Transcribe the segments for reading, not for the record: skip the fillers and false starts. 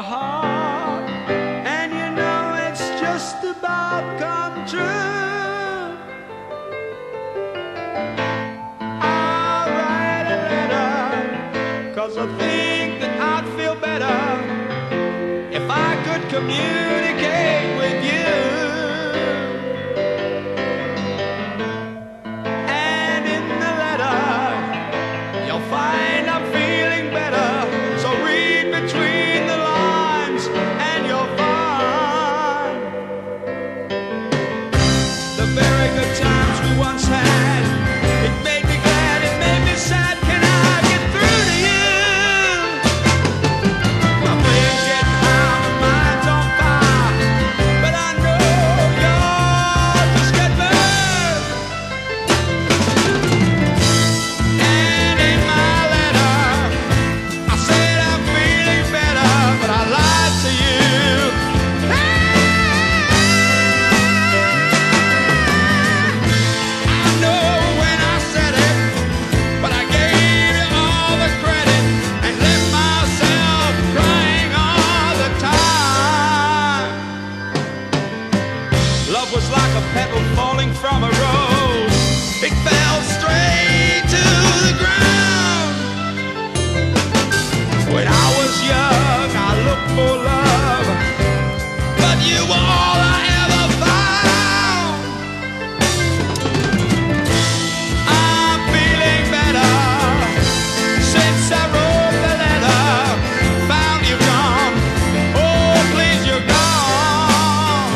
heart, and you know it's just about come true. I'll write a letter, 'cause I think that I'd feel better if I could communicate with you. And in the letter, you'll find I'm feeling better. So read between the lines and you'll find the very good times we once had. It made me glad, it made me sad. Can I get through to you? My brain's getting high, my mind's on fire, but I know you're just getting burned. And in my letter, I said I'm feeling better, but I lied to you. I know when I said it, but I gave you all the credit and left myself crying all the time. Love was like a pebble falling from a rose. It fell straight to the ground. When I was young, I looked for love, but you were all I ever found. I'm feeling better since I wrote the letter. Found you gone, oh please you're gone.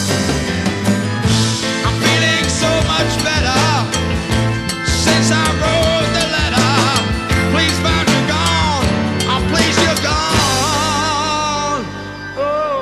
I'm feeling so much better since I wrote the letter. Please found you gone, oh please you're gone. Oh.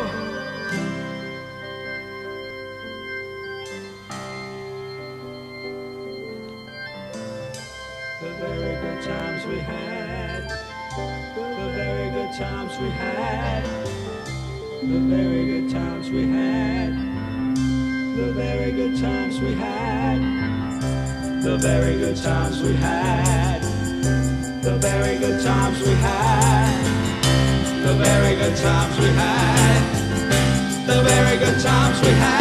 The very good times we had, the very good times we had, the very good times we had, the very good times we had, the very good times we had, the very good times we had, the very good times we had, the very good times we had.